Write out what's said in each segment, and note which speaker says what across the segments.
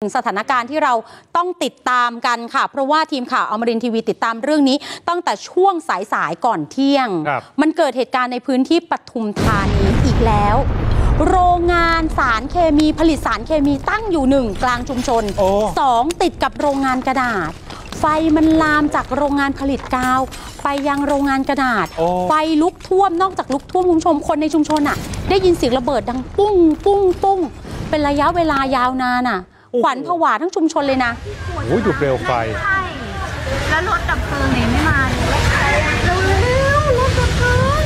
Speaker 1: ถึงสถานการณ์ที่เราต้องติดตามกันค่ะเพราะว่าทีมข่าวอมรินทร์ทีวีติดตามเรื่องนี้ตั้งแต่ช่วงสายก่อนเที่ยงมันเกิดเหตุการณ์ในพื้นที่ปทุมธานีอีกแล้วโรงงานสารเคมีผลิตสารเคมีตั้งอยู่1กลางชุมชน2ติดกับโรงงานกระดาษไฟมันลามจากโรงงานผลิตกาวไปยังโรงงานกระดาษไฟลุกท่วมนอกจากลุกท่วมคุณผู้ชมคนในชุมชนอ่ะได้ยินเสียงระเบิดดังปุ้งปุ้งปุ้งเป็นระยะเวลายาวนานอ่ะขวัญผวาทั้งชุมชนเลยนะ
Speaker 2: โอ้ยดูเปลวไฟ
Speaker 3: แล้วรถดับเพลิงเนี่ยไม่มาเร็วรถดับเพลิง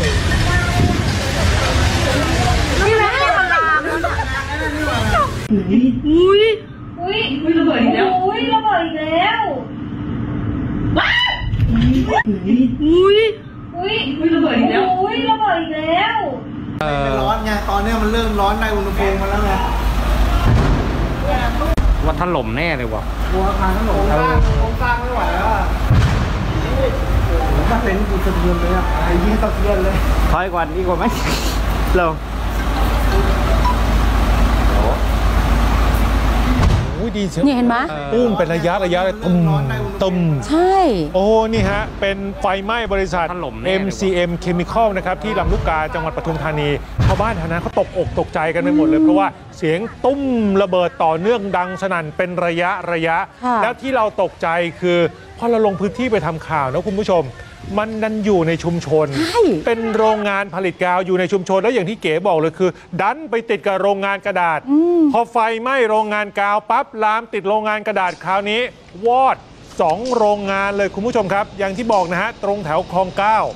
Speaker 3: นี่แหละมันลามอุ้ยระเบิดอีกแล้วอุ้ยระเบิดอีกแล้วว้าวอุ้ยระเบิดอีกแล้วอุ้ยระเบิดอีกแล้ว
Speaker 4: มันร้อนไงตอนนี้มันเริ่มร้อนในอุณหภูมิมาแล้วไง
Speaker 2: ว่าถล่มแน่เลยว่ะ
Speaker 4: กลัวทางถล่มโครงสร้างไม่ไหวแล้วอ่ะถ้าเป็นกูสะเทือนเลยอ่ะยิ่งสะเทือนเลย
Speaker 2: ถอยก่อนดีกว่าไหมเราดีเชียว
Speaker 1: นี่เห็นไหม
Speaker 2: ปุ้งเป็นระยะตุ่ม
Speaker 1: ใช่
Speaker 2: โอ้นี่ฮะเป็นไฟไหม้บริษัท MCM Chemical นะครับที่ลำลูกกาจังหวัดปทุมธานีชาวบ้านแถวนั้นเขาตกอกตกใจกันไปหมดเลยเพราะว่าเสียงตุ้มระเบิดต่อเนื่องดังสนั่นเป็นระยะแล้วที่เราตกใจคือพอเราลงพื้นที่ไปทำข่าวนะคุณผู้ชมมันนั่นอยู่ในชุมชนเป็นโรงงานผลิตกาวอยู่ในชุมชนแล้วอย่างที่เก๋บอกเลยคือดันไปติดกับโรงงานกระดาษพอไฟไหม้โรงงานกาวปั๊บลามติดโรงงานกระดาษคราวนี้วอด2โรงงานเลยคุณผู้ชมครับอย่างที่บอกนะฮะตรงแถวคลอง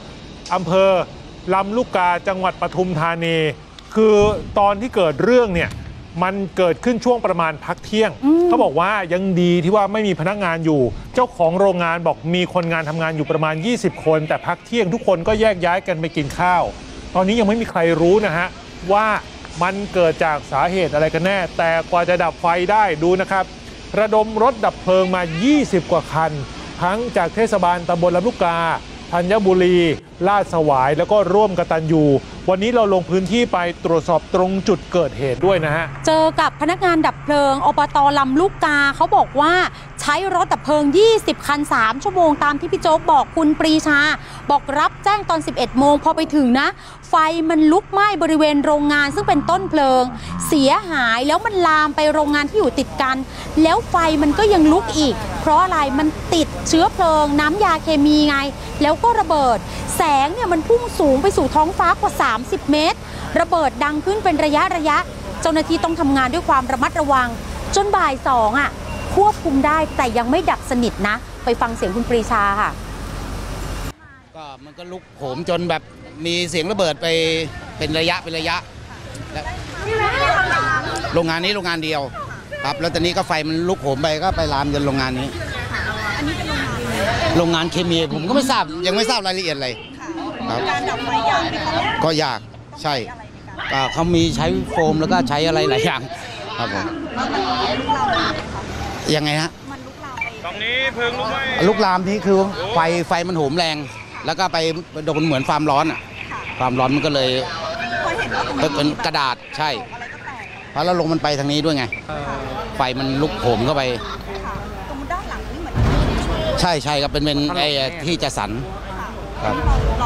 Speaker 2: 9อำเภอลำลูกกาจังหวัดปทุมธานีคือตอนที่เกิดเรื่องเนี่ยมันเกิดขึ้นช่วงประมาณพักเที่ยงเขาบอกว่ายังดีที่ว่าไม่มีพนักงานอยู่เจ้าของโรงงานบอกมีคนงานทำงานอยู่ประมาณ20คนแต่พักเที่ยงทุกคนก็แยกย้ายกันไปกินข้าวตอนนี้ยังไม่มีใครรู้นะฮะว่ามันเกิดจากสาเหตุอะไรกันแน่แต่กว่าจะดับไฟได้ดูนะครับระดมรถดับเพลิงมา20กว่าคันทั้งจากเทศบาลตำบลลำลูกกาธัญบุรีลาดสวายแล้วก็ร่วมกตัญญูวันนี้เราลงพื้นที่ไปตรวจสอบตรงจุดเกิดเหตุด้วยนะฮะ
Speaker 1: เจอกับพนักงานดับเพลิงอบต.ลำลูกกาเขาบอกว่าใช้รถดับเพลิง20คัน3ชั่วโมงตามที่พี่โจ๊กบอกคุณปรีชาบอกรับแจ้งตอน11โมงพอไปถึงนะไฟมันลุกไหม้บริเวณโรงงานซึ่งเป็นต้นเพลิงเสียหายแล้วมันลามไปโรงงานที่อยู่ติดกันแล้วไฟมันก็ยังลุกอีกเพราะอะไรมันติดเชื้อเพลิงน้ำยาเคมีไงแล้วก็ระเบิดแสงเนี่ยมันพุ่งสูงไปสู่ท้องฟ้ากว่า30เมตรระเบิดดังขึ้นเป็นระยะเจ้าหน้าที่ต้องทำงานด้วยความระมัดระวังจนบ่าย2อ่ะควบคุมได้แต่ยังไม่ดับสนิทนะไปฟังเสียงคุณปรีชาค่ะ
Speaker 5: ก็มันก็ลุกโหมจนแบบมีเสียงระเบิดไปเป็นระยะแล้วโรงงานนี้โรงงานเดียวครับแล้วตอนนี้ก็ไฟมันลุกโหมไปก็ไปลามจนโรงงานนี้โรงงานเคมีผมก็ไม่ทราบยังไม่ทราบรายละเอียดเลยครับการดับไฟยากไหมคะก็ยากใช่เขามีใช้โฟมแล้วก็ใช้อะไรหลายอย่างครับผมยังไงฮะ
Speaker 2: ตรงนี้เพลิง
Speaker 5: ลุกลามนี่คือไฟมันโหมแรงแล้วก็ไปโดนเหมือนความร้อนอ่ะความร้อนมันก็เลยเป็นกระดาษใช่เพราะแล้วลงมันไปทางนี้ด้วยไงไฟมันลุกโหมเข้าไปตรงด้านหลังนี่เหมือนใช่ครับเป็นไอ้ที่จะสันครับ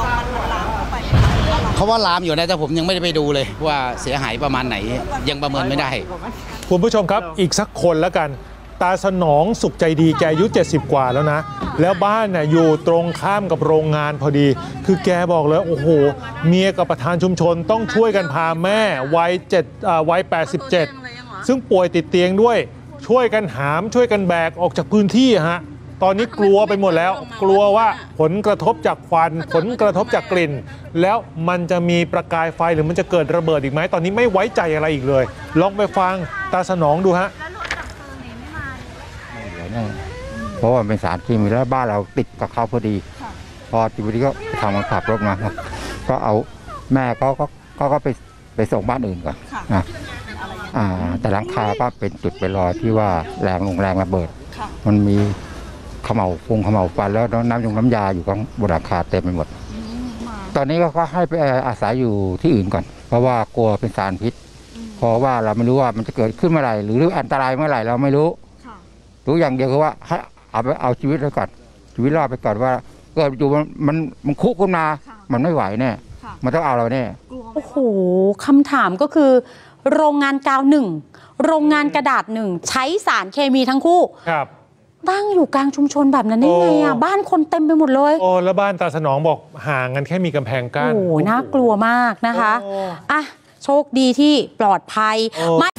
Speaker 5: เขาว่าลามอยู่นะแต่ผมยังไม่ได้ไปดูเลยว่าเสียหายประมาณไหนยังประเมินไม่ได้
Speaker 2: คุณผู้ชมครับอีกสักคนแล้วกันตาสนองสุขใจดีแกอายุ70กว่าแล้วนะแล้วบ้านน่ะอยู่ตรงข้ามกับโรงงานพอดีคือแกบอกเลยโอ้โหเมียกับประธานชุมชนต้องช่วยกันพาแม่วัย87ซึ่งป่วยติดเตียงด้วยช่วยกันหามช่วยกันแบกออกจากพื้นที่ฮะตอนนี้กลัวไปหมดแล้วกลัวว่าผลกระทบจากควันผลกระทบจากกลิ่นแล้วมันจะมีประกายไฟหรือมันจะเกิดระเบิดอีกไหมตอนนี้ไม่ไว้ใจอะไรอีกเลยลองไปฟังตาสนองดูฮะ
Speaker 6: เพราะว่าเป็นสารเคมีแล้วบ้านเราติดกับเขาพอดีพอทีนี้ก็ทำมาขับรถมาก็เอาแม่ก็ไปส่งบ้านอื่นก่อนนะแต่หลังคาก็เป็นจุดเป็นรอยที่ว่าแรงระเบิดมันมีเขม่าวฟันแล้วน้ำยาอยู่ข้างบนหลังคาเต็มไปหมดตอนนี้ก็ให้ไปอาศัยอยู่ที่อื่นก่อนเพราะว่ากลัวเป็นสารพิษเพราะว่าเราไม่รู้ว่ามันจะเกิดขึ้นเมื่อไหร่หรืออันตรายเมื่อไหร่เราไม่รู้รู้อย่างเดียวคือว่าให้เอาชีวิตไว้ก่อนชีวิตรอดไปก่อนว่าเกิดอยู่มันคุกขึ้นมามันไม่ไหวแน่มันต้องเอาเราแน่
Speaker 1: โอ้โหคำถามก็คือ โรงงานกาว1โรงงานกระดาษ1ใช้สารเคมีทั้งคู่
Speaker 2: ครับ
Speaker 1: ตั้งอยู่กลางชุมชนแบบนั้นได้ไงอ่ะบ้านคนเต็มไปหมดเลย
Speaker 2: โอ้แล้วบ้านตาสนองบอกห่างกันแค่มีกำแพงกั้น
Speaker 1: โอ้น่ากลัวมากนะคะอ่ะโชคดีที่ปลอดภัย